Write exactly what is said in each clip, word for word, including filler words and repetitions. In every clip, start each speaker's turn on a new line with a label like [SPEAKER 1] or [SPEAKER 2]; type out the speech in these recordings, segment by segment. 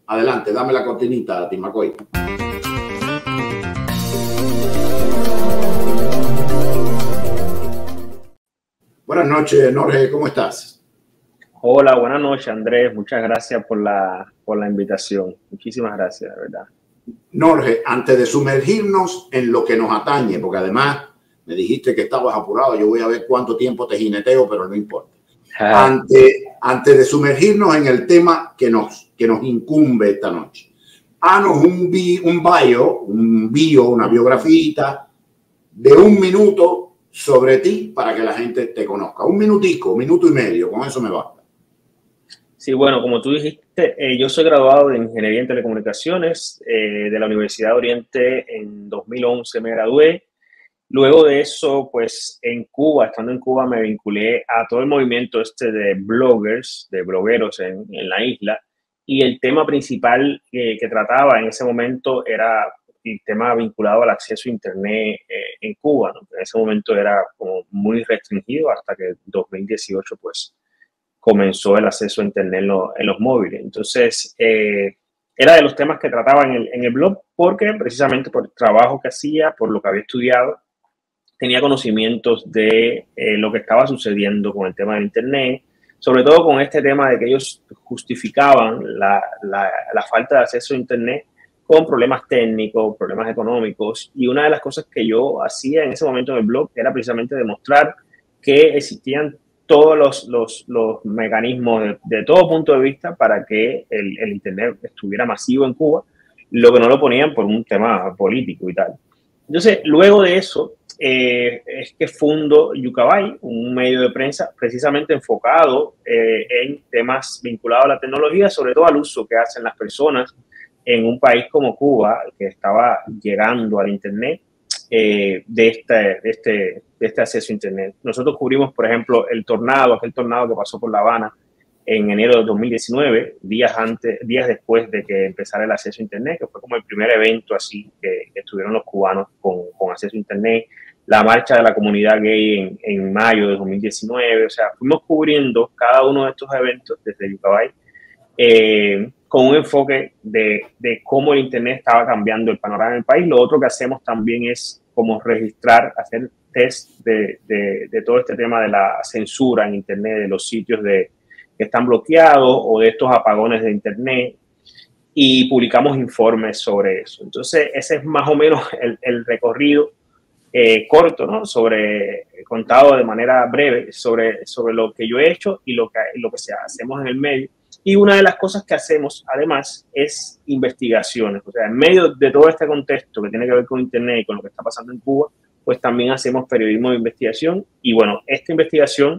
[SPEAKER 1] Adelante, dame la cortinita, Timacoy. Buenas noches, Norge, ¿cómo estás?
[SPEAKER 2] Hola, buenas noches, Andrés. Muchas gracias por la, por la invitación. Muchísimas gracias, de verdad.
[SPEAKER 1] Norge, antes de sumergirnos en lo que nos atañe, porque además me dijiste que estabas apurado, yo voy a ver cuánto tiempo te jineteo, pero no importa. Antes, antes de sumergirnos en el tema que nos, que nos incumbe esta noche, haznos un, bi, un bio, un bio, una biografía de un minuto sobre ti para que la gente te conozca. Un minutico, un minuto y medio, con eso me basta.
[SPEAKER 2] Sí, bueno, como tú dijiste, eh, yo soy graduado de Ingeniería en Telecomunicaciones eh, de la Universidad de Oriente. En dos mil once me gradué. Luego de eso, pues en Cuba, estando en Cuba, me vinculé a todo el movimiento este de bloggers, de blogueros en, en la isla. Y el tema principal que, que trataba en ese momento era el tema vinculado al acceso a Internet eh, en Cuba, ¿no? En ese momento era como muy restringido hasta que en dos mil dieciocho, pues, comenzó el acceso a Internet en, lo, en los móviles. Entonces, eh, era de los temas que trataba en el, en el blog porque precisamente por el trabajo que hacía, por lo que había estudiado, tenía conocimientos de eh, lo que estaba sucediendo con el tema del Internet, sobre todo con este tema de que ellos justificaban la, la, la falta de acceso a Internet con problemas técnicos, problemas económicos, y una de las cosas que yo hacía en ese momento en el blog era precisamente demostrar que existían todos los, los, los mecanismos de, de todo punto de vista para que el, el Internet estuviera masivo en Cuba, lo que no lo ponían por un tema político y tal. Entonces, luego de eso, eh, es que fundo Yucabay, un medio de prensa precisamente enfocado eh, en temas vinculados a la tecnología, sobre todo al uso que hacen las personas en un país como Cuba, que estaba llegando al Internet, eh, de, este, de, este, de este acceso a Internet. Nosotros cubrimos, por ejemplo, el tornado, aquel tornado que pasó por La Habana en enero de dos mil diecinueve, días, antes, días después de que empezara el acceso a Internet, que fue como el primer evento así que, que estuvieron los cubanos con, con acceso a Internet, la marcha de la comunidad gay en, en mayo de dos mil diecinueve, o sea, fuimos cubriendo cada uno de estos eventos desde Yucabay, eh, con un enfoque de, de cómo el Internet estaba cambiando el panorama en el país. Lo otro que hacemos también es como registrar, hacer test de, de, de todo este tema de la censura en Internet, de los sitios de que están bloqueados o de estos apagones de Internet, y publicamos informes sobre eso. Entonces, ese es más o menos el, el recorrido eh, corto, ¿no? Sobre, contado de manera breve, sobre, sobre lo que yo he hecho y lo que, lo que hacemos en el medio. Y una de las cosas que hacemos, además, es investigaciones. O sea, en medio de todo este contexto que tiene que ver con Internet y con lo que está pasando en Cuba, pues también hacemos periodismo de investigación. Y bueno, esta investigación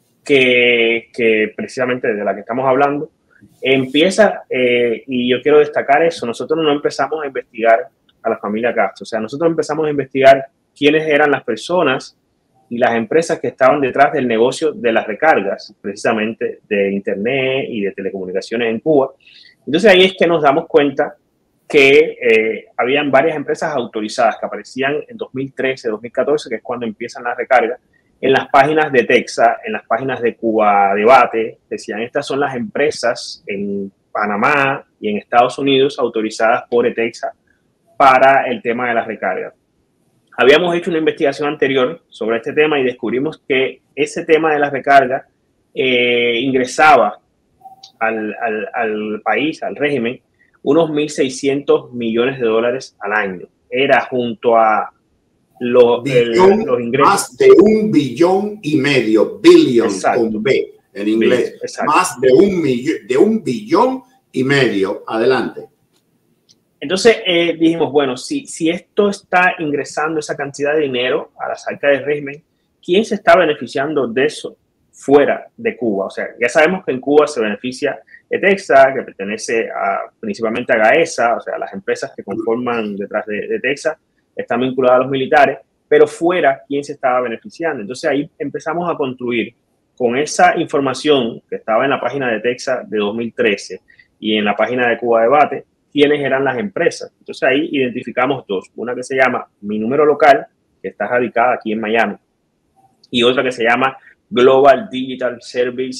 [SPEAKER 2] Que, que precisamente de la que estamos hablando, empieza, eh, y yo quiero destacar eso, nosotros no empezamos a investigar a la familia Castro, o sea, nosotros empezamos a investigar quiénes eran las personas y las empresas que estaban detrás del negocio de las recargas, precisamente de Internet y de telecomunicaciones en Cuba. Entonces ahí es que nos damos cuenta que eh, habían varias empresas autorizadas que aparecían en dos mil trece, dos mil catorce, que es cuando empiezan las recargas, en las páginas de Texas, en las páginas de Cuba Debate, decían, estas son las empresas en Panamá y en Estados Unidos autorizadas por ETEXA para el tema de las recargas. Habíamos hecho una investigación anterior sobre este tema y descubrimos que ese tema de las recargas eh, ingresaba al, al, al país, al régimen, unos mil seiscientos millones de dólares al año. Era junto a Lo,
[SPEAKER 1] billón,
[SPEAKER 2] el, los ingresos.
[SPEAKER 1] Más de un billón y medio, billion con B en inglés,
[SPEAKER 2] Exacto.
[SPEAKER 1] Más de un, millón, de un billón y medio. Adelante.
[SPEAKER 2] Entonces eh, dijimos, bueno, si, si esto está ingresando esa cantidad de dinero a las arcas del régimen, ¿quién se está beneficiando de eso fuera de Cuba? O sea, ya sabemos que en Cuba se beneficia ETEXA, que pertenece a, principalmente a GAESA, o sea, las empresas que conforman detrás de, de ETEXA están vinculadas a los militares, pero fuera, ¿quién se estaba beneficiando? Entonces ahí empezamos a construir con esa información que estaba en la página de ETEXA de dos mil trece y en la página de Cuba Debate, quiénes eran las empresas. Entonces ahí identificamos dos, una que se llama Mi Número Local, que está radicada aquí en Miami, y otra que se llama Global Digital Service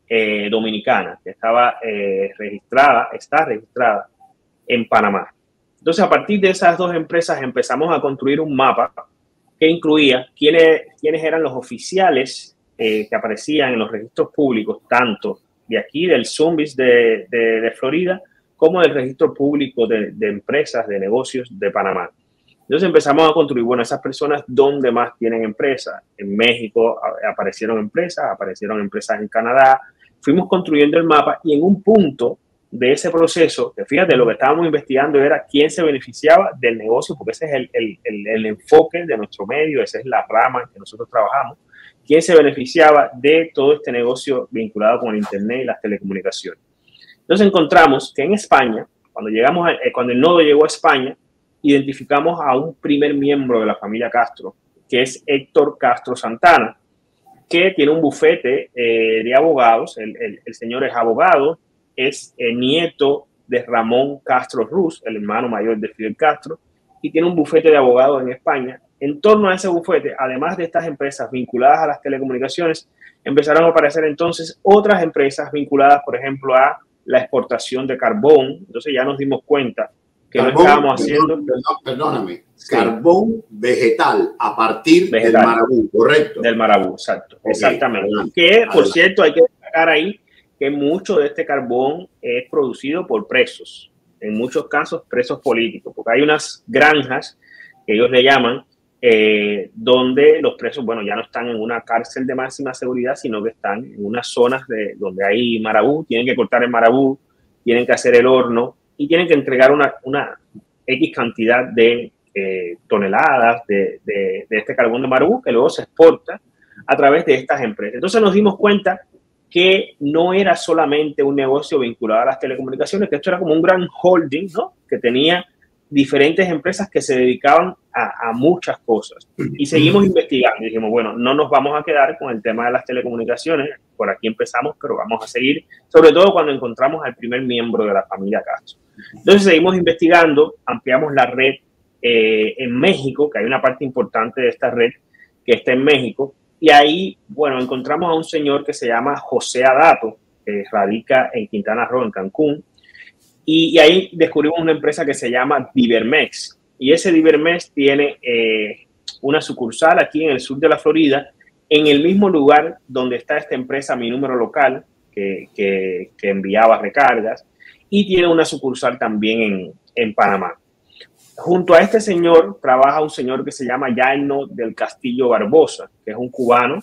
[SPEAKER 2] eh, dominicana, que estaba eh, registrada, está registrada en Panamá. Entonces, a partir de esas dos empresas empezamos a construir un mapa que incluía quiénes, quiénes eran los oficiales eh, que aparecían en los registros públicos, tanto de aquí, del Zumbis de, de, de Florida, como del registro público de, de empresas, de negocios de Panamá. Entonces empezamos a construir, bueno, esas personas, ¿dónde más tienen empresas? En México aparecieron empresas, aparecieron empresas en Canadá. Fuimos construyendo el mapa y en un punto de ese proceso, que fíjate, lo que estábamos investigando era quién se beneficiaba del negocio, porque ese es el, el, el, el enfoque de nuestro medio, esa es la rama en que nosotros trabajamos, quién se beneficiaba de todo este negocio vinculado con el Internet y las telecomunicaciones. Entonces encontramos que en España, cuando, llegamos a, cuando el nodo llegó a España, identificamos a un primer miembro de la familia Castro, que es Héctor Castro Santana, que tiene un bufete eh, de abogados. El, el, el señor es abogado, es el nieto de Ramón Castro Ruz, el hermano mayor de Fidel Castro, y tiene un bufete de abogados en España. En torno a ese bufete, además de estas empresas vinculadas a las telecomunicaciones, empezaron a aparecer entonces otras empresas vinculadas, por ejemplo, a la exportación de carbón. Entonces ya nos dimos cuenta que carbón, no estábamos haciendo...
[SPEAKER 1] Perdón, perdón, perdóname. Sí. Carbón vegetal a partir vegetal, del marabú, ¿correcto?
[SPEAKER 2] Del marabú, exacto. Okay. Exactamente. Adelante. Que, por Adelante. cierto, hay que destacar ahí que mucho de este carbón es producido por presos. En muchos casos, presos políticos. Porque hay unas granjas, que ellos le llaman, eh, donde los presos, bueno, ya no están en una cárcel de máxima seguridad, sino que están en unas zonas de, donde hay marabú, tienen que cortar el marabú, tienen que hacer el horno, y tienen que entregar una, una X cantidad de eh, toneladas de, de, de este carbón de marabú que luego se exporta a través de estas empresas. Entonces nos dimos cuenta que no era solamente un negocio vinculado a las telecomunicaciones, que esto era como un gran holding, ¿no? Que tenía diferentes empresas que se dedicaban a, a muchas cosas. Y seguimos investigando y dijimos, bueno, no nos vamos a quedar con el tema de las telecomunicaciones, por aquí empezamos, pero vamos a seguir, sobre todo cuando encontramos al primer miembro de la familia Castro. Entonces seguimos investigando, ampliamos la red eh, en México, que hay una parte importante de esta red que está en México, y ahí, bueno, encontramos a un señor que se llama José Adato, que radica en Quintana Roo, en Cancún, y, y ahí descubrimos una empresa que se llama Divermex, y ese Divermex tiene eh, una sucursal aquí en el sur de la Florida, en el mismo lugar donde está esta empresa Mi Número Local, que, que, que enviaba recargas, y tiene una sucursal también en, en Panamá. Junto a este señor trabaja un señor que se llama Yaino del Castillo Barbosa, que es un cubano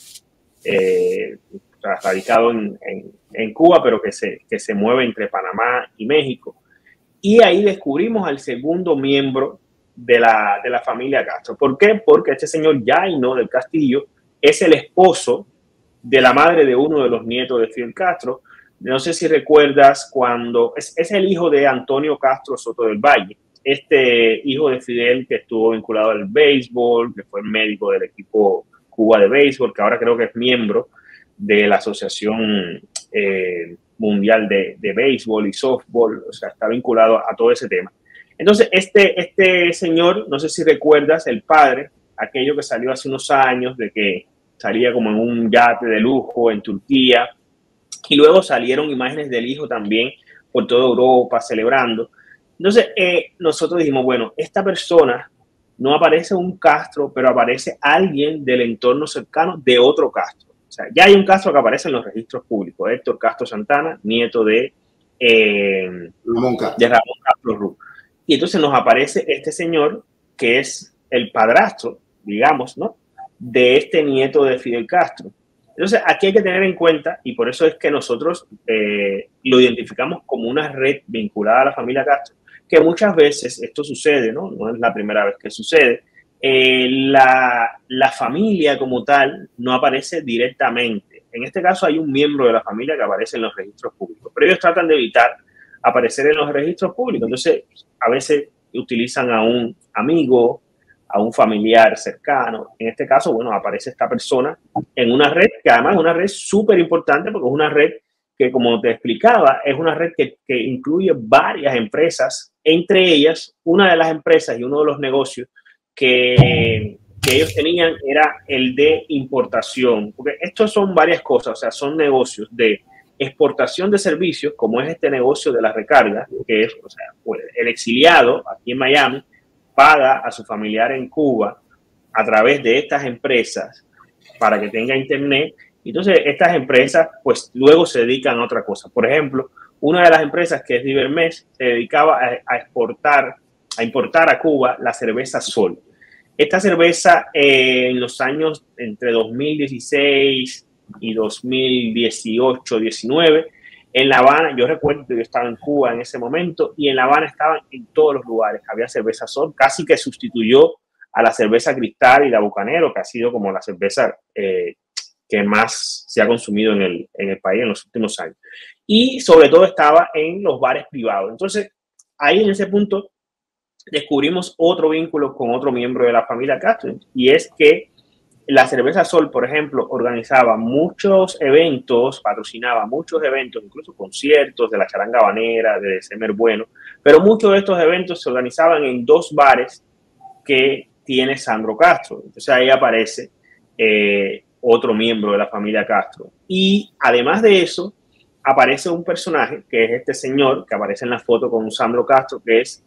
[SPEAKER 2] eh, radicado en, en, en Cuba, pero que se, que se mueve entre Panamá y México. Y ahí descubrimos al segundo miembro de la, de la familia Castro. ¿Por qué? Porque este señor Yaino del Castillo es el esposo de la madre de uno de los nietos de Fidel Castro. No sé si recuerdas cuando... Es, es el hijo de Antonio Castro Soto del Valle, este hijo de Fidel que estuvo vinculado al béisbol, que fue médico del equipo Cuba de béisbol, que ahora creo que es miembro de la Asociación eh, Mundial de, de Béisbol y Softball, o sea, está vinculado a todo ese tema. Entonces, este, este señor, no sé si recuerdas, el padre, aquello que salió hace unos años, de que salía como en un yate de lujo en Turquía, y luego salieron imágenes del hijo también por toda Europa celebrando. Entonces, eh, nosotros dijimos, bueno, esta persona no aparece un Castro, pero aparece alguien del entorno cercano de otro Castro. O sea, ya hay un Castro que aparece en los registros públicos, Héctor Castro Santana, nieto de, eh, Ramón de Ramón Castro Ruz. Y entonces nos aparece este señor que es el padrastro, digamos, ¿no?, de este nieto de Fidel Castro. Entonces, aquí hay que tener en cuenta, y por eso es que nosotros eh, lo identificamos como una red vinculada a la familia Castro, que muchas veces esto sucede, ¿no? No es la primera vez que sucede. Eh, la, la familia como tal no aparece directamente. En este caso hay un miembro de la familia que aparece en los registros públicos, pero ellos tratan de evitar aparecer en los registros públicos. Entonces, a veces utilizan a un amigo, a un familiar cercano. En este caso, bueno, aparece esta persona en una red que además es una red súper importante porque es una red que, como te explicaba, es una red que, que incluye varias empresas. Entre ellas, una de las empresas y uno de los negocios que, que ellos tenían era el de importación. Porque estos son varias cosas, o sea, son negocios de exportación de servicios, como es este negocio de la recarga, que es, o sea, pues, el exiliado aquí en Miami paga a su familiar en Cuba a través de estas empresas para que tenga internet. Entonces, estas empresas, pues, luego se dedican a otra cosa. Por ejemplo, una de las empresas, que es Divermes, se dedicaba a, a exportar, a importar a Cuba la cerveza Sol. Esta cerveza eh, en los años entre dos mil dieciséis y dos mil dieciocho, diecinueve, en La Habana, yo recuerdo que yo estaba en Cuba en ese momento, y en La Habana estaban en todos los lugares. Había cerveza Sol, casi que sustituyó a la cerveza Cristal y la Bucanero, que ha sido como la cerveza eh, que más se ha consumido en el, en el país en los últimos años. Y sobre todo estaba en los bares privados. Entonces, ahí en ese punto descubrimos otro vínculo con otro miembro de la familia Castro, y es que la cerveza Sol, por ejemplo, organizaba muchos eventos, patrocinaba muchos eventos, incluso conciertos de la Charanga Habanera, de Semer Bueno, pero muchos de estos eventos se organizaban en dos bares que tiene Sandro Castro. Entonces ahí aparece eh, otro miembro de la familia Castro. Y además de eso, aparece un personaje, que es este señor, que aparece en la foto con Sandro Castro, que es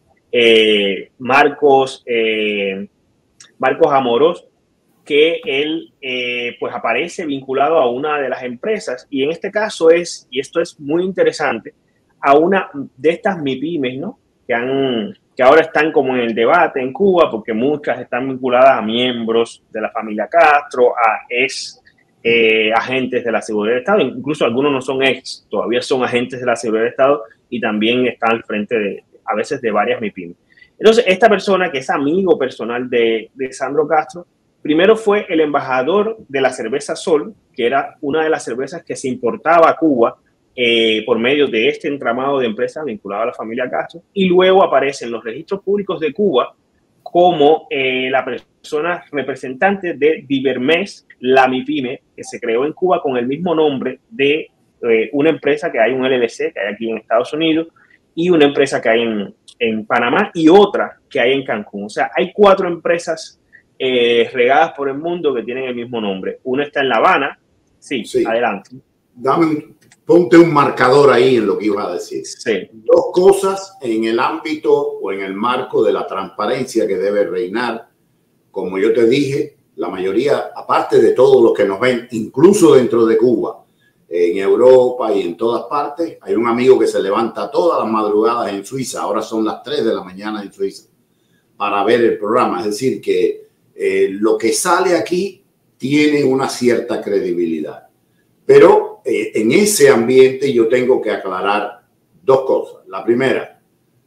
[SPEAKER 2] Eh, Marcos, eh, Marcos Amorós, que él eh, pues aparece vinculado a una de las empresas, y en este caso es, y esto es muy interesante, a una de estas MIPYMES, ¿no? Que, han, que ahora están como en el debate en Cuba, porque muchas están vinculadas a miembros de la familia Castro, a ex eh, agentes de la seguridad del Estado, incluso algunos no son ex, todavía son agentes de la seguridad del Estado, y también están al frente de a veces de varias MIPYMES. Entonces, esta persona, que es amigo personal de, de Sandro Castro, primero fue el embajador de la cerveza Sol, que era una de las cervezas que se importaba a Cuba eh, por medio de este entramado de empresas vinculado a la familia Castro, y luego aparece en los registros públicos de Cuba como eh, la persona representante de Divermes, la MIPYME, que se creó en Cuba con el mismo nombre de eh, una empresa que hay, un L L C, que hay aquí en Estados Unidos, y una empresa que hay en, en Panamá, y otra que hay en Cancún. O sea, hay cuatro empresas eh, regadas por el mundo que tienen el mismo nombre. Una está en La Habana. Sí, sí. Adelante.
[SPEAKER 1] Dame, ponte un marcador ahí en lo que ibas a decir.
[SPEAKER 2] Sí.
[SPEAKER 1] Dos cosas en el ámbito o en el marco de la transparencia que debe reinar. Como yo te dije, la mayoría, aparte de todos los que nos ven, incluso dentro de Cuba, en Europa y en todas partes, hay un amigo que se levanta todas las madrugadas en Suiza, ahora son las tres de la mañana en Suiza, para ver el programa. Es decir, que eh, lo que sale aquí tiene una cierta credibilidad. Pero eh, en ese ambiente yo tengo que aclarar dos cosas. La primera,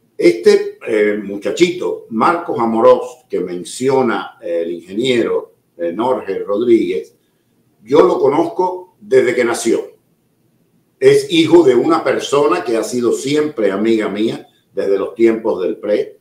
[SPEAKER 1] este eh, muchachito, Marcos Amorós, que menciona eh, el ingeniero eh, Norge Rodríguez, yo lo conozco desde que nació. Es hijo de una persona que ha sido siempre amiga mía desde los tiempos del P R E.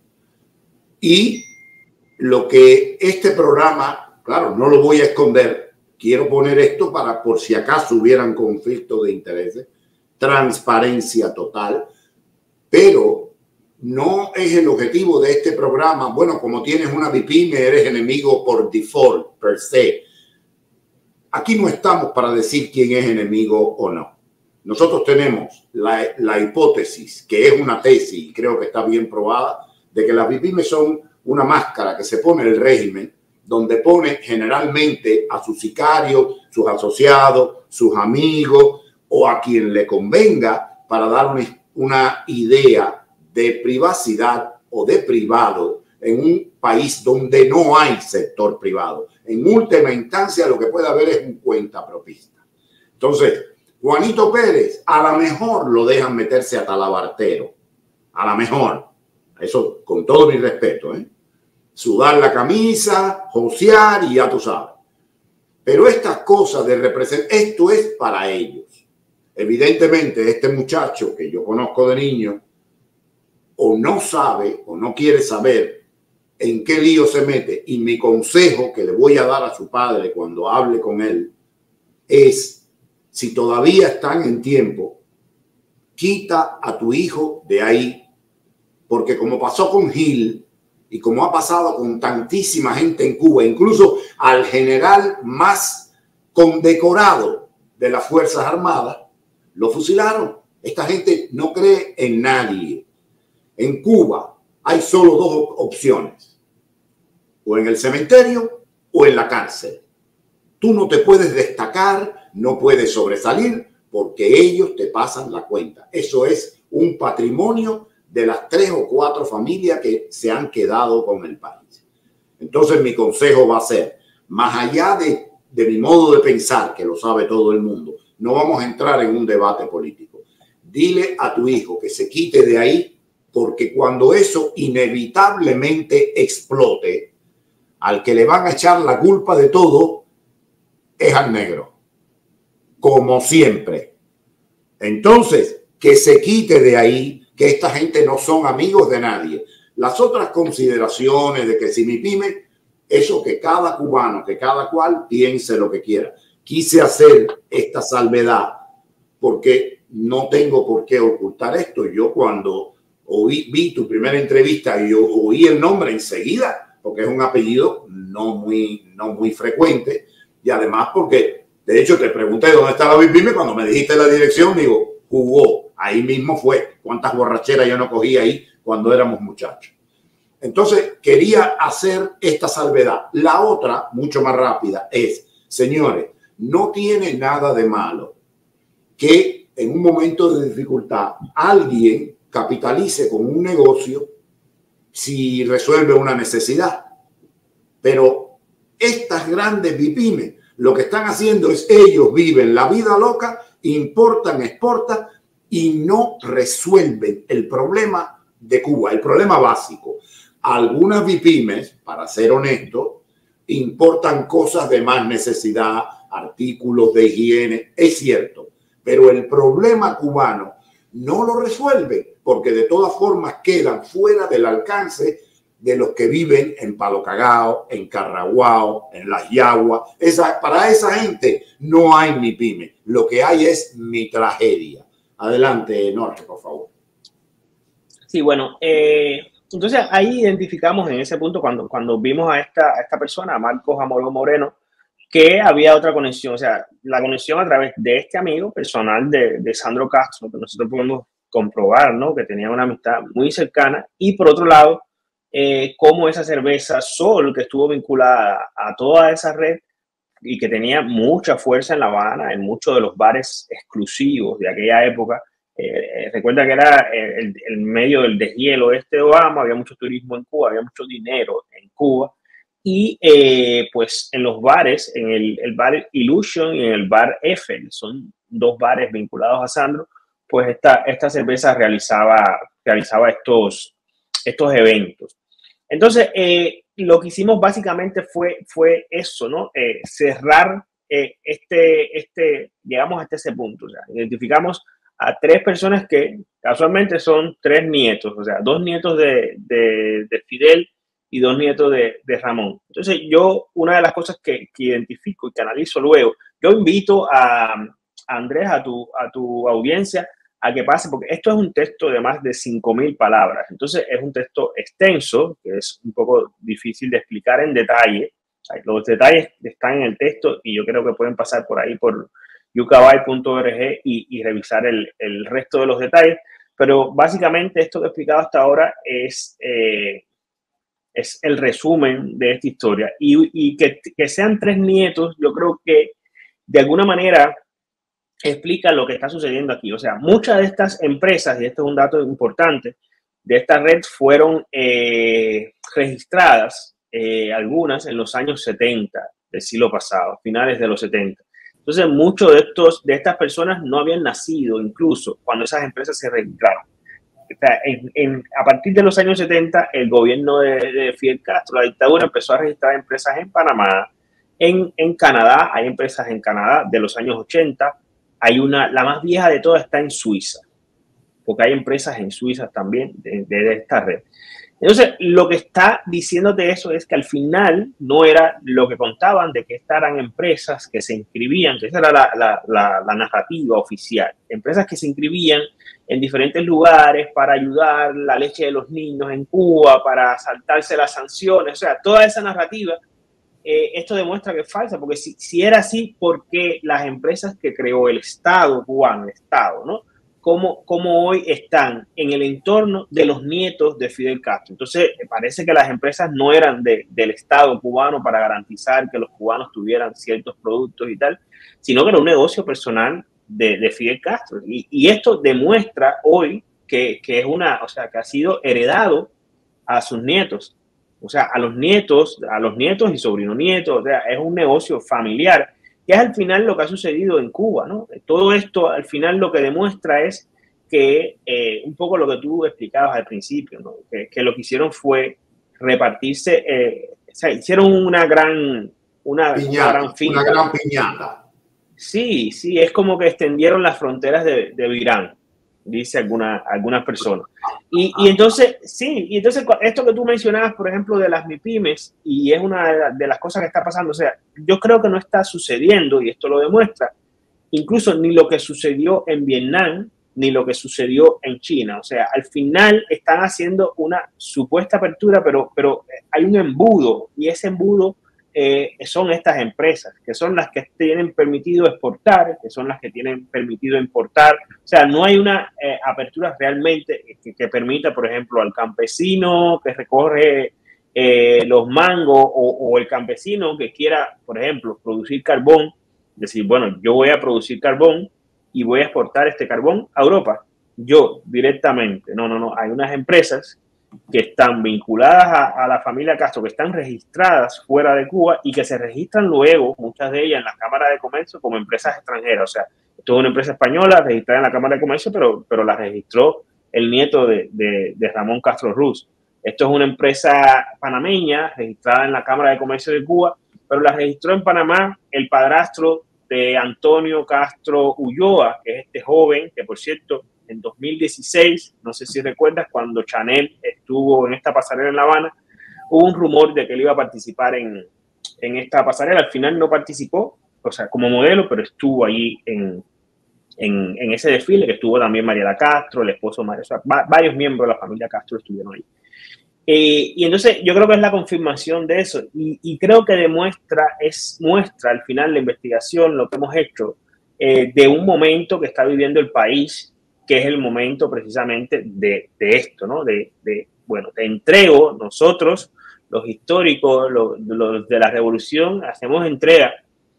[SPEAKER 1] Y lo que este programa, claro, no lo voy a esconder, quiero poner esto para por si acaso hubieran conflictos de intereses, transparencia total, pero no es el objetivo de este programa. Bueno, como tienes una MIPYME, eres enemigo por default, per se. Aquí no estamos para decir quién es enemigo o no. Nosotros tenemos la, la hipótesis, que es una tesis, y creo que está bien probada, de que las MIPYMES son una máscara que se pone el régimen, donde pone generalmente a sus sicarios, sus asociados, sus amigos o a quien le convenga para dar una, una idea de privacidad o de privado en un país donde no hay sector privado. En última instancia, lo que puede haber es un cuentapropista. Entonces, Juanito Pérez, a lo mejor lo dejan meterse a talabartero. A lo mejor. Eso con todo mi respeto, ¿eh? Sudar la camisa, josear y ya tú sabes. Pero estas cosas de representar, esto es para ellos. Evidentemente, este muchacho que yo conozco de niño, o no sabe o no quiere saber en qué lío se mete. Y mi consejo que le voy a dar a su padre cuando hable con él es, si todavía están en tiempo, quita a tu hijo de ahí, porque como pasó con Gil y como ha pasado con tantísima gente en Cuba, incluso al general más condecorado de las Fuerzas Armadas, lo fusilaron. Esta gente no cree en nadie. En Cuba hay solo dos opciones, o en el cementerio o en la cárcel. Tú no te puedes destacar, no puedes sobresalir, porque ellos te pasan la cuenta. Eso es un patrimonio de las tres o cuatro familias que se han quedado con el país. Entonces mi consejo va a ser, más allá de, de mi modo de pensar, que lo sabe todo el mundo, no vamos a entrar en un debate político. Dile a tu hijo que se quite de ahí, porque cuando eso inevitablemente explote, al que le van a echar la culpa de todo es al negro, como siempre. Entonces, que se quite de ahí, que esta gente no son amigos de nadie. Las otras consideraciones de que si mi pyme, eso que cada cubano, que cada cual piense lo que quiera. Quise hacer esta salvedad porque no tengo por qué ocultar esto. Yo cuando oí, vi tu primera entrevista y yo oí el nombre enseguida, porque es un apellido no muy, no muy frecuente, y además porque, de hecho, te pregunté dónde está la BIPYME, cuando me dijiste la dirección, digo, jugó, ahí mismo fue. Cuántas borracheras yo no cogí ahí cuando éramos muchachos. Entonces, quería hacer esta salvedad. La otra, mucho más rápida, es, señores, no tiene nada de malo que en un momento de dificultad alguien capitalice con un negocio si resuelve una necesidad. Pero estas grandes BIPYME lo que están haciendo es ellos viven la vida loca, importan, exportan y no resuelven el problema de Cuba, el problema básico. Algunas BIPYMEs, para ser honesto, importan cosas de más necesidad, artículos de higiene, es cierto, pero el problema cubano no lo resuelven porque de todas formas quedan fuera del alcance de los que viven en Palo Cagao, en Carraguao, en Las Yaguas. Esa, para esa gente no hay mi pyme. Lo que hay es mi tragedia. Adelante, Norge, por favor.
[SPEAKER 2] Sí, bueno, eh, entonces ahí identificamos en ese punto cuando, cuando vimos a esta, a esta persona, a Marcos Amoró Moreno, que había otra conexión, o sea, la conexión a través de este amigo personal de, de Sandro Castro, que nosotros podemos comprobar, ¿no? Que tenía una amistad muy cercana, y por otro lado, eh, cómo esa cerveza Sol, que estuvo vinculada a toda esa red y que tenía mucha fuerza en La Habana, en muchos de los bares exclusivos de aquella época. Eh, recuerda que era el, el medio del deshielo este de Obama, había mucho turismo en Cuba, había mucho dinero en Cuba, y eh, pues en los bares, en el, el bar Illusion y en el bar Eiffel, son dos bares vinculados a Sandro, pues esta, esta cerveza realizaba, realizaba estos, estos eventos. Entonces, eh, lo que hicimos básicamente fue, fue eso, ¿no? Eh, cerrar eh, este, este, llegamos hasta ese punto, o sea, identificamos a tres personas que casualmente son tres nietos, o sea, dos nietos de, de, de Fidel y dos nietos de, de Ramón. Entonces, yo, una de las cosas que, que identifico y que analizo luego, yo invito a, a Andrés, a tu, a tu audiencia, a que pase, porque esto es un texto de más de cinco mil palabras. Entonces, es un texto extenso, que es un poco difícil de explicar en detalle. O sea, los detalles están en el texto y yo creo que pueden pasar por ahí por yucabay punto org y, y revisar el, el resto de los detalles. Pero básicamente esto que he explicado hasta ahora es, eh, es el resumen de esta historia. Y, y que, que sean tres nietos, yo creo que de alguna manera explica lo que está sucediendo aquí. O sea, muchas de estas empresas, y esto es un dato importante, de esta red fueron eh, registradas, eh, algunas en los años setenta del siglo pasado, finales de los setenta. Entonces, muchos de, estos, de estas personas no habían nacido incluso cuando esas empresas se registraron. O sea, en, en, a partir de los años setenta, el gobierno de, de Fidel Castro, la dictadura, empezó a registrar empresas en Panamá, en, en Canadá, hay empresas en Canadá de los años ochenta, hay una, la más vieja de todas está en Suiza, porque hay empresas en Suiza también de, de esta red. Entonces, lo que está diciéndote eso es que al final no era lo que contaban de que estas eran empresas que se inscribían, que esa era la, la, la, la narrativa oficial, empresas que se inscribían en diferentes lugares para ayudar la leche de los niños en Cuba, para saltarse las sanciones, o sea, toda esa narrativa eh, esto demuestra que es falsa, porque si, si era así, ¿por qué las empresas que creó el Estado cubano, el Estado, ¿no? Cómo, cómo hoy están en el entorno de los nietos de Fidel Castro? Entonces, parece que las empresas no eran de, del Estado cubano para garantizar que los cubanos tuvieran ciertos productos y tal, sino que era un negocio personal de, de Fidel Castro. Y, y esto demuestra hoy que, que es una, o sea, que ha sido heredado a sus nietos. O sea, a los nietos, a los nietos y sobrinos nietos, o sea, es un negocio familiar, que es al final lo que ha sucedido en Cuba, ¿no? Todo esto al final lo que demuestra es que eh, un poco lo que tú explicabas al principio, ¿no? Que, que lo que hicieron fue repartirse, eh, o sea, hicieron una gran, una,
[SPEAKER 1] piñata,
[SPEAKER 2] una gran finta.
[SPEAKER 1] Una gran piñata.
[SPEAKER 2] Sí, sí, es como que extendieron las fronteras de, de Irán, dice alguna, algunas personas. Y, y entonces, sí, y entonces esto que tú mencionabas, por ejemplo, de las MIPYMES, y es una de las cosas que está pasando, o sea, yo creo que no está sucediendo, y esto lo demuestra, incluso ni lo que sucedió en Vietnam, ni lo que sucedió en China. O sea, al final están haciendo una supuesta apertura, pero, pero hay un embudo, y ese embudo Eh, son estas empresas, que son las que tienen permitido exportar, que son las que tienen permitido importar. O sea, no hay una eh, apertura realmente que, que permita, por ejemplo, al campesino que recorre eh, los mangos o, o el campesino que quiera, por ejemplo, producir carbón, decir, bueno, yo voy a producir carbón y voy a exportar este carbón a Europa, yo directamente. No, no, no, hay unas empresas que están vinculadas a, a la familia Castro, que están registradas fuera de Cuba y que se registran luego, muchas de ellas en la Cámara de Comercio, como empresas extranjeras. O sea, esto es una empresa española registrada en la Cámara de Comercio, pero, pero la registró el nieto de, de, de Ramón Castro Ruz. Esto es una empresa panameña registrada en la Cámara de Comercio de Cuba, pero la registró en Panamá el padrastro de Antonio Castro Ulloa, que es este joven que, por cierto, en dos mil dieciséis, no sé si recuerdas, cuando Chanel estuvo en esta pasarela en La Habana, hubo un rumor de que él iba a participar en, en esta pasarela. Al final no participó, o sea, como modelo, pero estuvo allí en, en, en ese desfile, que estuvo también Mariela Castro, el esposo Mario, o sea, va, varios miembros de la familia Castro estuvieron ahí. Eh, y entonces yo creo que es la confirmación de eso, y, y creo que demuestra, es muestra al final la investigación, lo que hemos hecho, eh, de un momento que está viviendo el país, que es el momento precisamente de, de esto, ¿no? De, de, bueno, te entrego, nosotros, los históricos, los, los de la revolución, hacemos entrega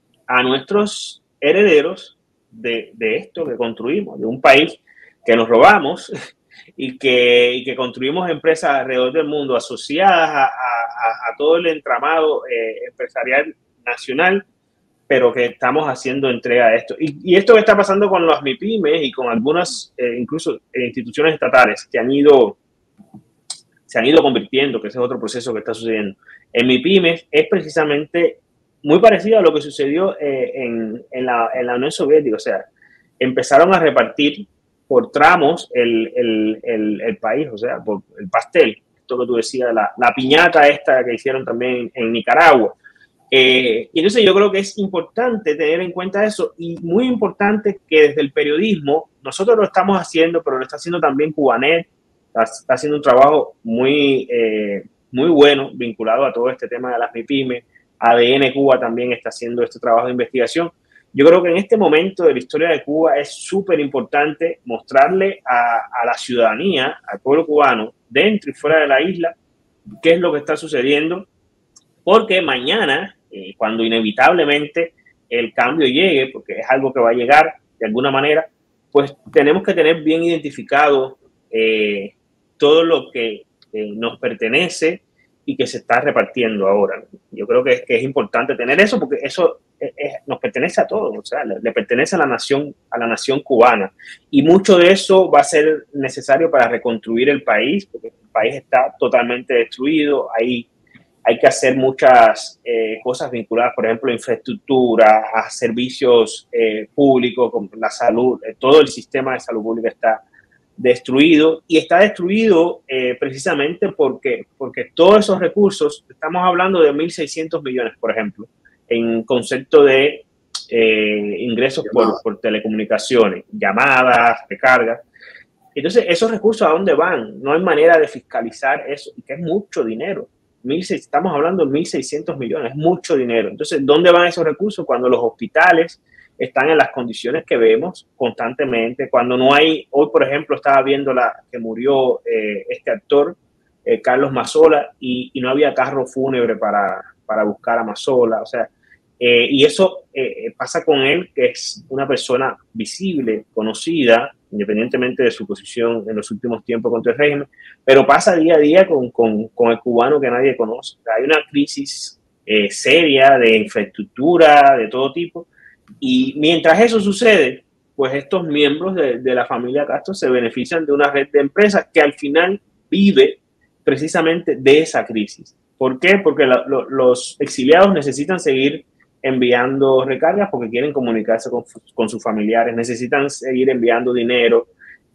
[SPEAKER 2] a nuestros herederos de, de esto que construimos, de un país que nos robamos y que, y que construimos empresas alrededor del mundo asociadas a, a, a todo el entramado eh, empresarial nacional, pero que estamos haciendo entrega de esto. Y, y esto que está pasando con las MIPYMES y con algunas, eh, incluso instituciones estatales que han ido, se han ido convirtiendo, que ese es otro proceso que está sucediendo, en MIPYMES, es precisamente muy parecido a lo que sucedió eh, en, en, la, en la Unión Soviética. O sea, empezaron a repartir por tramos el, el, el, el país, o sea, por el pastel, esto que tú decías, la, la piñata esta que hicieron también en Nicaragua. Eh, y entonces yo creo que es importante tener en cuenta eso, y muy importante que desde el periodismo, nosotros lo estamos haciendo, pero lo está haciendo también Cubanet, está, está haciendo un trabajo muy, eh, muy bueno vinculado a todo este tema de las MIPYMES. A D N Cuba también está haciendo este trabajo de investigación. Yo creo que en este momento de la historia de Cuba es súper importante mostrarle a, a la ciudadanía, al pueblo cubano, dentro y fuera de la isla, qué es lo que está sucediendo, porque mañana, eh, cuando inevitablemente el cambio llegue, porque es algo que va a llegar de alguna manera, pues tenemos que tener bien identificado eh, todo lo que eh, nos pertenece y que se está repartiendo ahora. Yo creo que es, que es importante tener eso, porque eso es, es, nos pertenece a todos, o sea, le, le pertenece a la nación, a la nación cubana, y mucho de eso va a ser necesario para reconstruir el país, porque el país está totalmente destruido. Hay Hay que hacer muchas eh, cosas vinculadas, por ejemplo, a infraestructura, a servicios eh, públicos, como la salud. Eh, todo el sistema de salud pública está destruido, y está destruido eh, precisamente porque, porque todos esos recursos, estamos hablando de mil seiscientos millones, por ejemplo, en concepto de eh, ingresos por, por telecomunicaciones, llamadas, recargas. Entonces, esos recursos, ¿a dónde van? No hay manera de fiscalizar eso, y que es mucho dinero. mil seiscientos, estamos hablando de mil seiscientos millones, es mucho dinero. Entonces, ¿dónde van esos recursos? Cuando los hospitales están en las condiciones que vemos constantemente, cuando no hay, hoy por ejemplo estaba viendo la que murió eh, este actor, eh, Carlos Mazzola, y, y no había carro fúnebre para, para buscar a Mazzola, o sea, eh, y eso eh, pasa con él, que es una persona visible, conocida, independientemente de su posición en los últimos tiempos contra el régimen, pero pasa día a día con, con, con el cubano que nadie conoce. Hay una crisis eh, seria de infraestructura, de todo tipo, y mientras eso sucede, pues estos miembros de, de la familia Castro se benefician de una red de empresas que al final vive precisamente de esa crisis. ¿Por qué? Porque la, lo, los exiliados necesitan seguir enviando recargas porque quieren comunicarse con, con sus familiares, necesitan seguir enviando dinero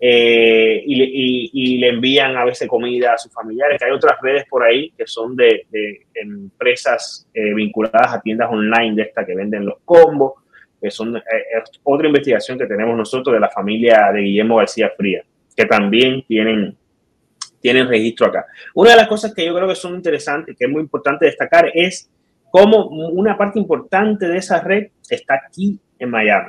[SPEAKER 2] eh, y, y, y le envían a veces comida a sus familiares. Hay otras redes por ahí que son de, de empresas eh, vinculadas a tiendas online de estas que venden los combos, que son eh, otra investigación que tenemos nosotros de la familia de Guillermo García Frías, que también tienen, tienen registro acá. Una de las cosas que yo creo que son interesantes, que es muy importante destacar, es cómo una parte importante de esa red está aquí en Miami.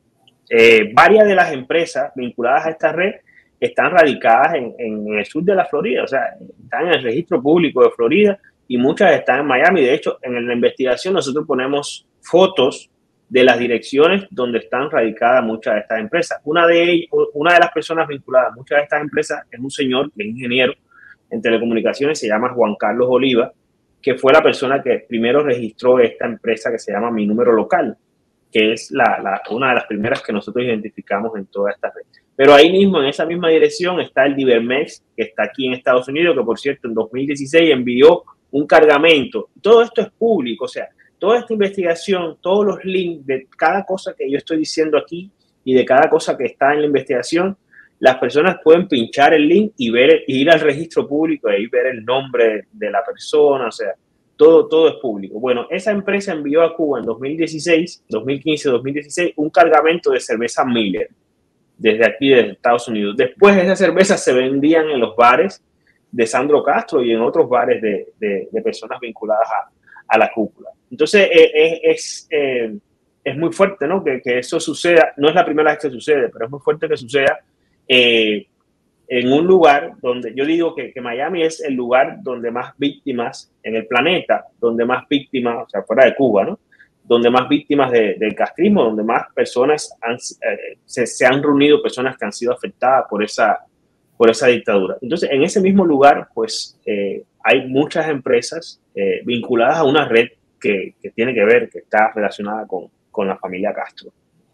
[SPEAKER 2] Eh, varias de las empresas vinculadas a esta red están radicadas en, en el sur de la Florida, o sea, están en el registro público de Florida y muchas están en Miami. De hecho, en la investigación nosotros ponemos fotos de las direcciones donde están radicadas muchas de estas empresas. Una de ellas, una de las personas vinculadas a muchas de estas empresas es un señor que es ingeniero en telecomunicaciones, se llama Juan Carlos Oliva, que fue la persona que primero registró esta empresa que se llama Mi Número Local, que es la, la, una de las primeras que nosotros identificamos en toda esta red. Pero ahí mismo, en esa misma dirección, está el Divermex, que está aquí en Estados Unidos, que por cierto en dos mil dieciséis envió un cargamento. Todo esto es público, o sea, toda esta investigación, todos los links de cada cosa que yo estoy diciendo aquí y de cada cosa que está en la investigación, las personas pueden pinchar el link y ver, ir al registro público y ahí ver el nombre de la persona, o sea, todo, todo es público. Bueno, esa empresa envió a Cuba en dos mil dieciséis, dos mil quince, dos mil dieciséis un cargamento de cerveza Miller desde aquí, desde Estados Unidos. Después esas cervezas se vendían en los bares de Sandro Castro y en otros bares de, de, de personas vinculadas a, a la cúpula. Entonces, eh, es, eh, es muy fuerte, ¿no? Que, que eso suceda. No es la primera vez que sucede, pero es muy fuerte que suceda eh, en un lugar donde yo digo que, que Miami es el lugar donde más víctimas en el planeta, donde más víctimas, o sea, fuera de Cuba, ¿no? Donde más víctimas de, del castrismo, donde más personas han, eh, se, se han reunido, personas que han sido afectadas por esa, por esa dictadura. Entonces, en ese mismo lugar, pues, eh, hay muchas empresas eh, vinculadas a una red que, que tiene que ver, que está relacionada con, con la familia Castro.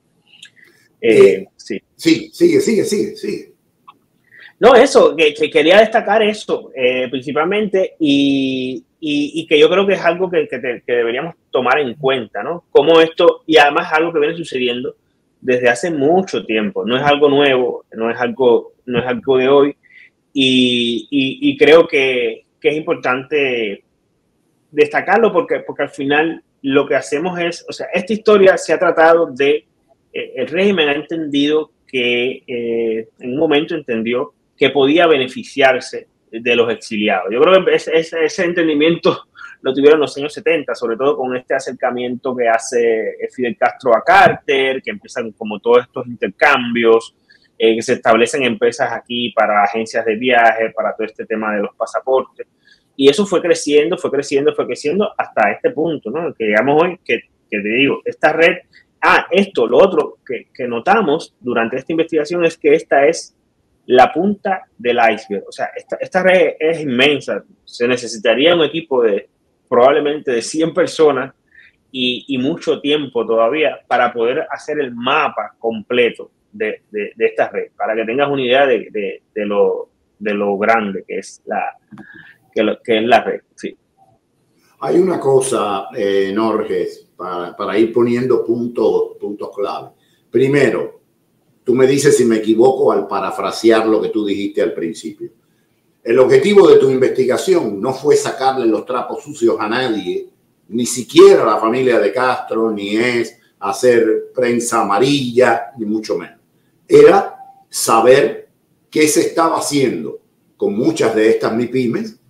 [SPEAKER 2] Eh,
[SPEAKER 1] eh, sí. sí, sigue, sigue, sigue, sigue.
[SPEAKER 2] No, eso, que, que quería destacar eso eh, principalmente y, y, y que yo creo que es algo que, que, te, que deberíamos tomar en cuenta, ¿no? Como esto, y además algo que viene sucediendo desde hace mucho tiempo, no es algo nuevo, no es algo, no es algo de hoy y, y, y creo que, que es importante destacarlo porque, porque al final lo que hacemos es, o sea, esta historia se ha tratado de, eh, el régimen ha entendido que eh, en un momento entendió que podía beneficiarse de los exiliados. Yo creo que ese, ese, ese entendimiento lo tuvieron en los años setenta, sobre todo con este acercamiento que hace Fidel Castro a Carter, que empiezan como todos estos intercambios, eh, que se establecen empresas aquí para agencias de viaje, para todo este tema de los pasaportes. Y eso fue creciendo, fue creciendo, fue creciendo hasta este punto, ¿no? Que llegamos hoy, que, que te digo, esta red, ah, esto, lo otro que, que notamos durante esta investigación es que esta es la punta del iceberg. O sea, esta, esta red es inmensa. Se necesitaría un equipo de probablemente de cien personas y, y mucho tiempo todavía para poder hacer el mapa completo de, de, de esta red, para que tengas una idea de, de, de, lo, de lo grande que es la, que lo, que es la red. Sí.
[SPEAKER 1] Hay una cosa, eh, Norges, para, para ir poniendo puntos, puntos clave. Primero, tú me dices si me equivoco al parafrasear lo que tú dijiste al principio. El objetivo de tu investigación no fue sacarle los trapos sucios a nadie, ni siquiera a la familia de Castro, ni es hacer prensa amarilla, ni mucho menos. Era saber qué se estaba haciendo con muchas de estas MIPYMES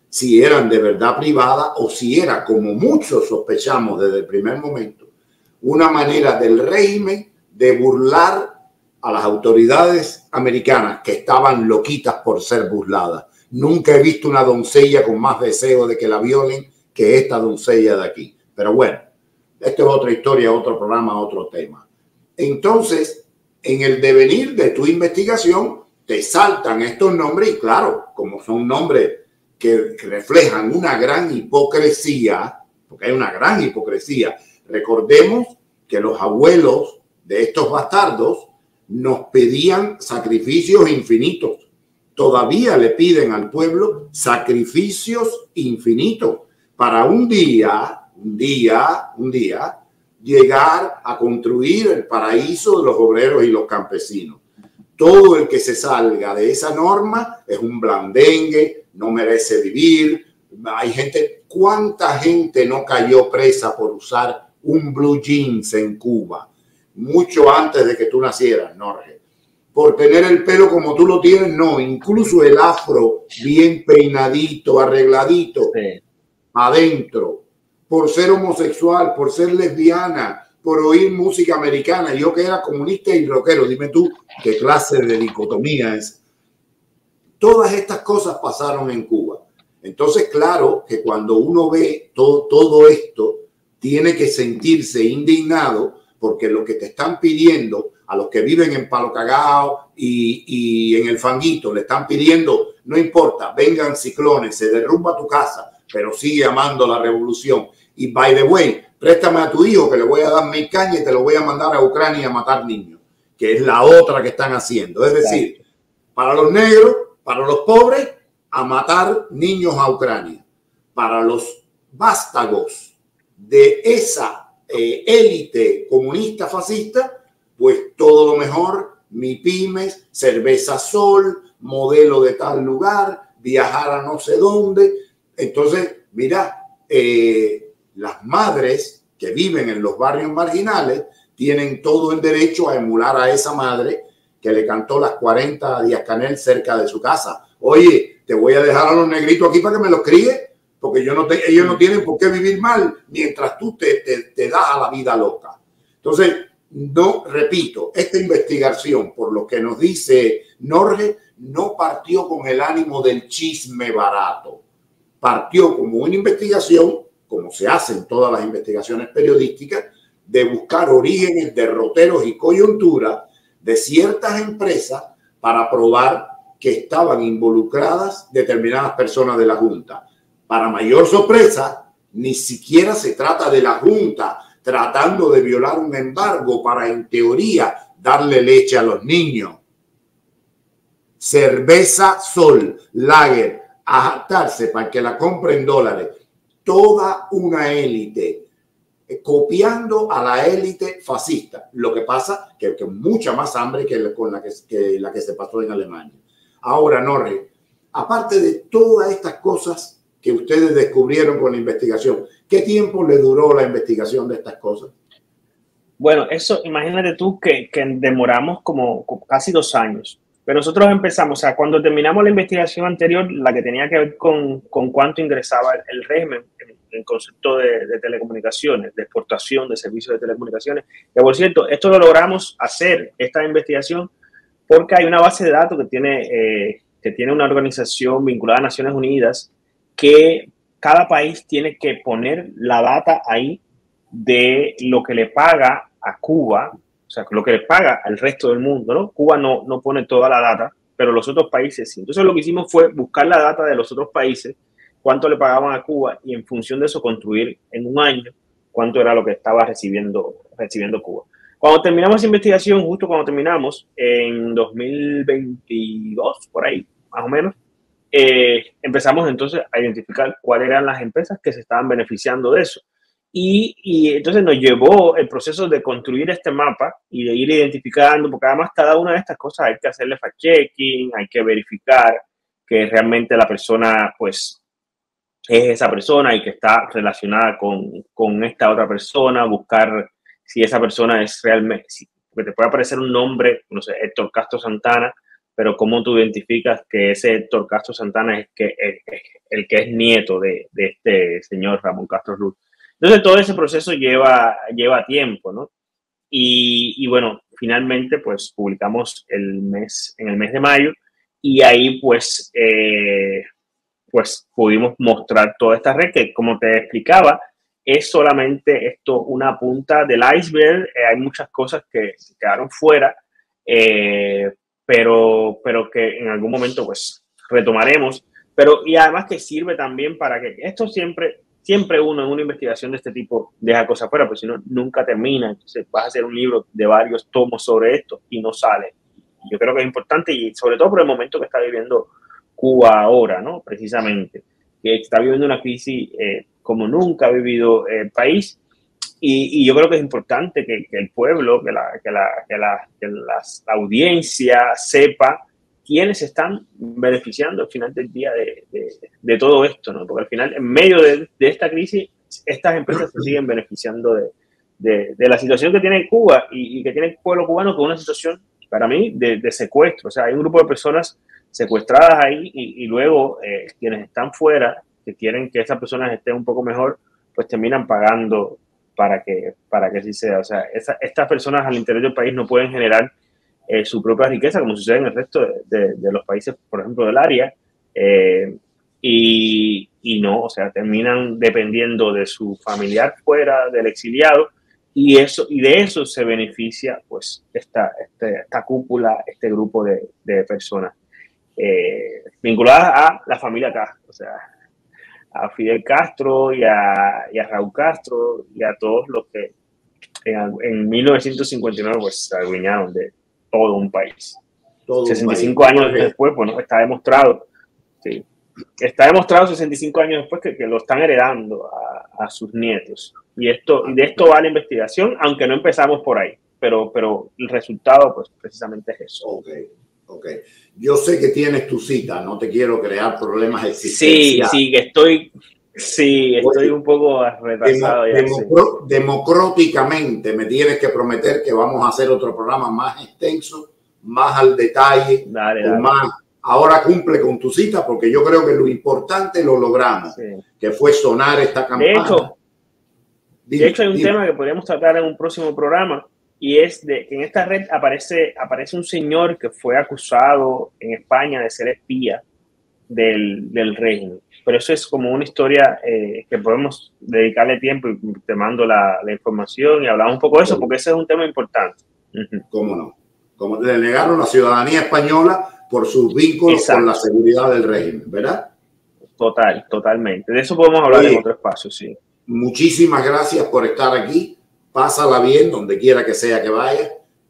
[SPEAKER 1] si eran de verdad privada o si era, como muchos sospechamos desde el primer momento, una manera del régimen de burlar a las autoridades americanas que estaban loquitas por ser burladas. Nunca he visto una doncella con más deseo de que la violen que esta doncella de aquí. Pero bueno, esto es otra historia, otro programa, otro tema. Entonces, en el devenir de tu investigación, te saltan estos nombres y claro, como son nombres que reflejan una gran hipocresía, porque hay una gran hipocresía. Recordemos que los abuelos de estos bastardos nos pedían sacrificios infinitos. Todavía le piden al pueblo sacrificios infinitos para un día, un día, un día, llegar a construir el paraíso de los obreros y los campesinos. Todo el que se salga de esa norma es un blandengue, no merece vivir. Hay gente, ¿cuánta gente no cayó presa por usar un blue jeans en Cuba? Mucho antes de que tú nacieras, Norge. Por tener el pelo como tú lo tienes, no. Incluso el afro bien peinadito, arregladito, sí, adentro. Por ser homosexual, por ser lesbiana, por oír música americana. Yo que era comunista y rockero, dime tú qué clase de dicotomía es. Todas estas cosas pasaron en Cuba. Entonces, claro que cuando uno ve todo, todo esto, tiene que sentirse indignado porque lo que te están pidiendo a los que viven en Palo Cagao y, y en el Fanguito, le están pidiendo, no importa, vengan ciclones, se derrumba tu casa, pero sigue amando la revolución. Y by the way, préstame a tu hijo que le voy a dar mil cañas y te lo voy a mandar a Ucrania a matar niños, que es la otra que están haciendo. Es decir, para los negros, para los pobres, a matar niños a Ucrania. Para los vástagos de esa eh, élite comunista fascista, pues todo lo mejor, MIPYMES, cerveza Sol, modelo de tal lugar, viajar a no sé dónde. Entonces, mira, eh, las madres que viven en los barrios marginales tienen todo el derecho a emular a esa madre que le cantó las cuarenta a Díaz Canel cerca de su casa. Oye, te voy a dejar a los negritos aquí para que me los críe, porque yo no te, ellos no tienen por qué vivir mal mientras tú te, te, te das a la vida loca. Entonces, no, repito, esta investigación, por lo que nos dice Norge, no partió con el ánimo del chisme barato. Partió como una investigación, como se hacen todas las investigaciones periodísticas, de buscar orígenes, derroteros y coyunturas de ciertas empresas para probar que estaban involucradas determinadas personas de la Junta. Para mayor sorpresa, ni siquiera se trata de la Junta tratando de violar un embargo para, en teoría, darle leche a los niños. Cerveza Sol, Lager, a jactarse para que la compren en dólares. Toda una élite eh, copiando a la élite fascista. Lo que pasa que que mucha más hambre que, con la que, que la que se pasó en Alemania. Ahora, Norge, aparte de todas estas cosas que ustedes descubrieron con la investigación, ¿qué tiempo le duró la investigación de estas cosas?
[SPEAKER 2] Bueno, eso, imagínate tú que, que demoramos como, como casi dos años. Pero nosotros empezamos, o sea, cuando terminamos la investigación anterior, la que tenía que ver con, con cuánto ingresaba el, el régimen en el concepto de, de telecomunicaciones, de exportación de servicios de telecomunicaciones. Que por cierto, esto lo logramos hacer, esta investigación, porque hay una base de datos que tiene, eh, que tiene una organización vinculada a Naciones Unidas, que cada país tiene que poner la data ahí de lo que le paga a Cuba, o sea, lo que le paga al resto del mundo, ¿no? Cuba no, no pone toda la data, pero los otros países sí. Entonces lo que hicimos fue buscar la data de los otros países, cuánto le pagaban a Cuba y en función de eso construir en un año cuánto era lo que estaba recibiendo, recibiendo Cuba. Cuando terminamos esa investigación, justo cuando terminamos, en dos mil veintidós, por ahí, más o menos, eh, empezamos entonces a identificar cuáles eran las empresas que se estaban beneficiando de eso. Y, y entonces nos llevó el proceso de construir este mapa y de ir identificando, porque además cada una de estas cosas hay que hacerle fact-checking, hay que verificar que realmente la persona, pues, es esa persona y que está relacionada con, con esta otra persona, buscar si esa persona es realmente, si, porque te puede aparecer un nombre, no sé, Héctor Castro Santana, pero ¿cómo tú identificas que ese Héctor Castro Santana es, que, es, es el que es nieto de, de este señor Ramón Castro Ruz? Entonces todo ese proceso lleva, lleva tiempo, ¿no? Y, y bueno, finalmente pues publicamos el mes, en el mes de mayo, y ahí pues, eh, pues pudimos mostrar toda esta red que, como te explicaba, es solamente esto una punta del iceberg. Eh, hay muchas cosas que quedaron fuera, eh, pero, pero que en algún momento pues retomaremos. Pero, y además que sirve también para que esto siempre, siempre uno en una investigación de este tipo deja cosas fuera, porque si no, nunca termina. Entonces vas a hacer un libro de varios tomos sobre esto y no sale. Yo creo que es importante, y sobre todo por el momento que está viviendo Cuba ahora, ¿no? Precisamente, que está viviendo una crisis eh, como nunca ha vivido el país, y, y yo creo que es importante que, que el pueblo, que la, que, la, que, la, que la audiencia sepa quiénes están beneficiando al final del día de, de, de todo esto, ¿no? Porque al final, en medio de, de esta crisis, estas empresas se siguen beneficiando de, de, de la situación que tiene Cuba y, y que tiene el pueblo cubano, con una situación, para mí, de, de secuestro. O sea, hay un grupo de personas secuestradas ahí, y, y luego eh, quienes están fuera, que quieren que esas personas estén un poco mejor, pues terminan pagando para que, para que así sea. O sea, esa, estas personas al interior del país no pueden generar eh, su propia riqueza, como sucede en el resto de, de, de los países, por ejemplo, del área, eh, y, y no, o sea, terminan dependiendo de su familiar fuera, del exiliado, y, eso, y de eso se beneficia pues esta, este, esta cúpula, este grupo de, de personas eh, vinculadas a la familia Castro, o sea, a Fidel Castro y a, y a Raúl Castro y a todos los que en, en mil novecientos cincuenta y nueve pues se adueñaron de todo un país. Todo sesenta y cinco un país. Años okay. Después, bueno, está demostrado, sí, está demostrado sesenta y cinco años después que, que lo están heredando a, a sus nietos. Y esto, y de esto va la investigación, aunque no empezamos por ahí, pero, pero el resultado pues precisamente es eso.
[SPEAKER 1] Okay. Ok, yo sé que tienes tu cita, no te quiero crear problemas existenciales.
[SPEAKER 2] Sí, sí, que estoy, sí, estoy Oye, un poco retrasado.
[SPEAKER 1] Demo,
[SPEAKER 2] ya,
[SPEAKER 1] democr
[SPEAKER 2] sí.
[SPEAKER 1] Democráticamente me tienes que prometer que vamos a hacer otro programa más extenso, más al detalle,
[SPEAKER 2] dale,
[SPEAKER 1] con
[SPEAKER 2] dale.
[SPEAKER 1] más. Ahora cumple con tu cita, porque yo creo que lo importante lo logramos, sí. que fue sonar esta campana.
[SPEAKER 2] De hecho, dime, de hecho hay un dime. tema que podríamos tratar en un próximo programa, y es de que en esta red aparece, aparece un señor que fue acusado en España de ser espía del, del régimen. Pero eso es como una historia eh, que podemos dedicarle tiempo, y te mando la, la información y hablamos un poco de eso, porque ese es un tema importante.
[SPEAKER 1] ¿Cómo no? Como le negaron la ciudadanía española por sus vínculos Exacto. con la seguridad del régimen, ¿verdad?
[SPEAKER 2] Total, totalmente. De eso podemos hablar Oye, en otro espacio, sí.
[SPEAKER 1] Muchísimas gracias por estar aquí. Pásala bien donde quiera que sea que vaya.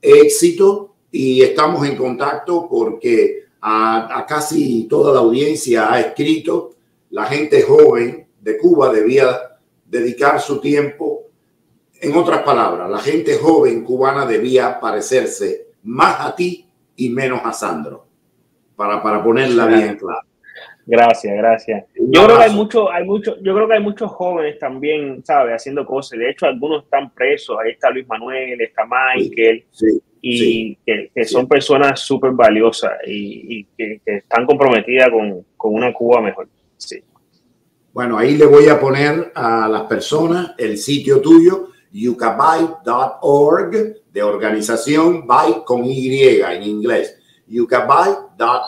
[SPEAKER 1] Éxito, y estamos en contacto porque a, a casi toda la audiencia ha escrito. La gente joven de Cuba debía dedicar su tiempo. En otras palabras, la gente joven cubana debía parecerse más a ti y menos a Sandro, para, para ponerla bien clara.
[SPEAKER 2] Gracias, gracias. Yo creo que hay mucho, hay mucho, yo creo que hay muchos jóvenes también, ¿sabes? Haciendo cosas. De hecho, algunos están presos. Ahí está Luis Manuel, está Michael, sí, sí, y sí, que, que son sí. personas súper valiosas y, y que, que están comprometidas con, con una Cuba mejor. Sí.
[SPEAKER 1] Bueno, ahí le voy a poner a las personas el sitio tuyo, yucabay punto org, de organización, by con Y en inglés, yucabay punto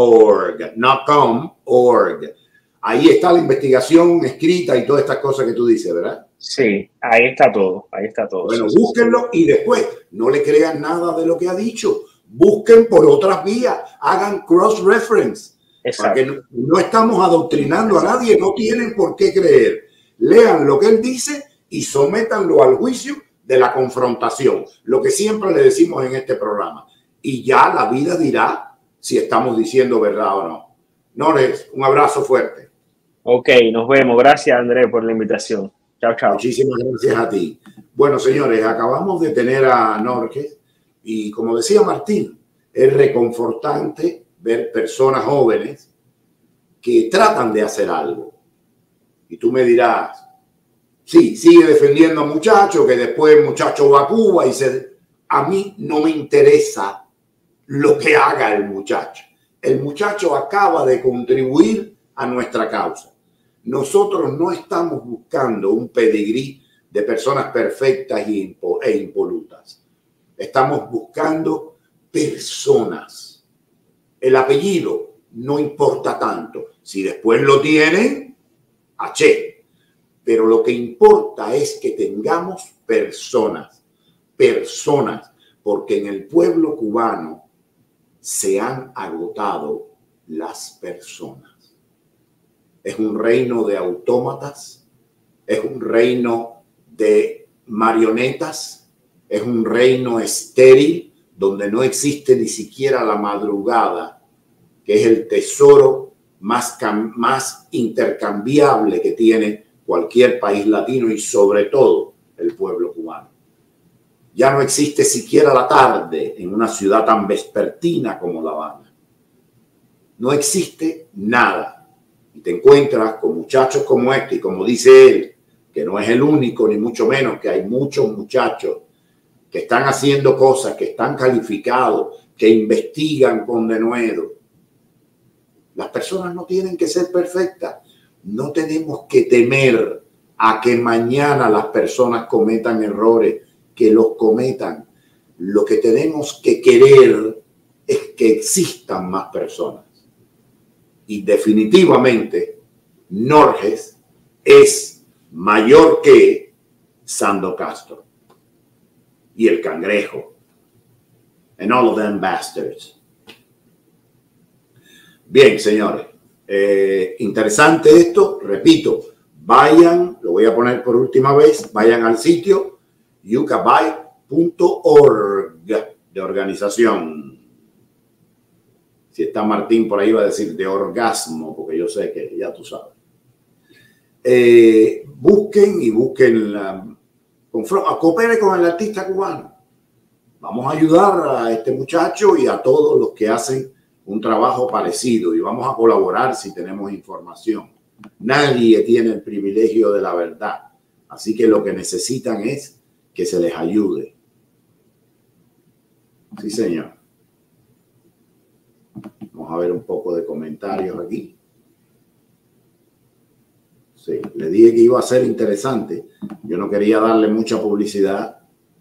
[SPEAKER 1] org, no com, org. Ahí está la investigación escrita y todas estas cosas que tú dices, ¿verdad?
[SPEAKER 2] Sí, ahí está todo, ahí está todo.
[SPEAKER 1] Bueno,
[SPEAKER 2] sí,
[SPEAKER 1] búsquenlo sí. Y después no le crean nada de lo que ha dicho. Busquen por otras vías, hagan cross-reference. Porque no, no estamos adoctrinando Exacto. a nadie, no tienen por qué creer. Lean lo que él dice y sométanlo al juicio de la confrontación, lo que siempre le decimos en este programa. Y ya la vida dirá si estamos diciendo verdad o no. Norges, un abrazo fuerte.
[SPEAKER 2] Ok, nos vemos. Gracias, Andrés, por la invitación. Chao, chao.
[SPEAKER 1] Muchísimas gracias a ti. Bueno, señores, acabamos de tener a Norges y, como decía Martín, es reconfortante ver personas jóvenes que tratan de hacer algo. Y tú me dirás, sí, sigue defendiendo a muchachos, que después el muchacho va a Cuba y se... A mí no me interesa lo que haga el muchacho. El muchacho acaba de contribuir a nuestra causa. Nosotros no estamos buscando un pedigrí de personas perfectas e impolutas. Estamos buscando personas. El apellido no importa tanto. Si después lo tienen, aché. Pero lo que importa es que tengamos personas. Personas. Porque en el pueblo cubano se han agotado las personas. Es un reino de autómatas, es un reino de marionetas, es un reino estéril donde no existe ni siquiera la madrugada, que es el tesoro más, más intercambiable que tiene cualquier país latino y sobre todo el pueblo cubano. Ya no existe siquiera la tarde en una ciudad tan vespertina como La Habana. No existe nada. Y te encuentras con muchachos como este, y como dice él, que no es el único, ni mucho menos, que hay muchos muchachos que están haciendo cosas, que están calificados, que investigan con denuedo. Las personas no tienen que ser perfectas. No tenemos que temer a que mañana las personas cometan errores, que los cometan. Lo que tenemos que querer es que existan más personas. Y definitivamente Norges es mayor que Sando Castro y el Cangrejo and all of them bastards. Bien, señores, eh, interesante esto. Repito, vayan, lo voy a poner por última vez, vayan al sitio yucca bay punto org de organización. Si está Martín por ahí va a decir de orgasmo, porque yo sé que ya tú sabes. Eh, busquen y busquen, la, coopere con el artista cubano. Vamos a ayudar a este muchacho y a todos los que hacen un trabajo parecido y vamos a colaborar si tenemos información. Nadie tiene el privilegio de la verdad, así que lo que necesitan es que se les ayude. Sí, señor. Vamos a ver un poco de comentarios aquí. Sí, le dije que iba a ser interesante. Yo no quería darle mucha publicidad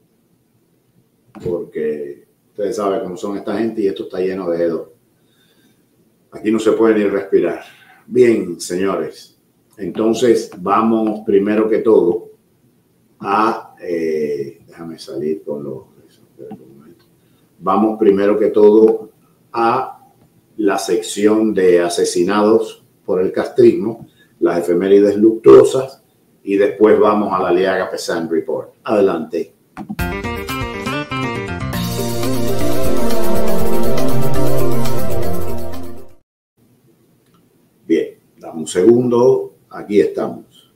[SPEAKER 1] porque ustedes saben cómo son esta gente y esto está lleno de dedos. Aquí no se puede ni respirar. Bien, señores. Entonces vamos primero que todo a... Eh, déjame salir con los... Vamos primero que todo a la sección de asesinados por el castrismo, las efemérides luctuosas y después vamos a la Aliaga Peasant Report. Adelante. Bien, dame un segundo. Aquí estamos.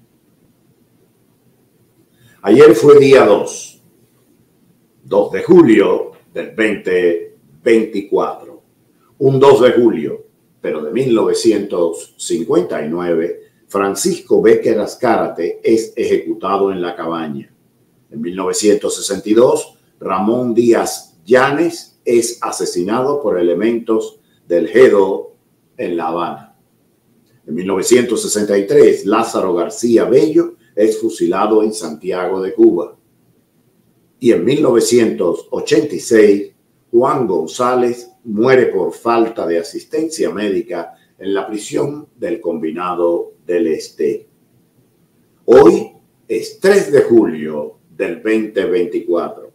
[SPEAKER 1] Ayer fue día dos, dos de julio del veinte veinticuatro. Un dos de julio, pero de mil novecientos cincuenta y nueve, Francisco Becker Azcárate es ejecutado en La Cabaña. En mil novecientos sesenta y dos, Ramón Díaz Llanes es asesinado por elementos del G D O en La Habana. En mil novecientos sesenta y tres, Lázaro García Bello es fusilado en Santiago de Cuba. Y en mil novecientos ochenta y seis, Juan González muere por falta de asistencia médica en la prisión del Combinado del Este. Hoy es tres de julio del veinte veinticuatro.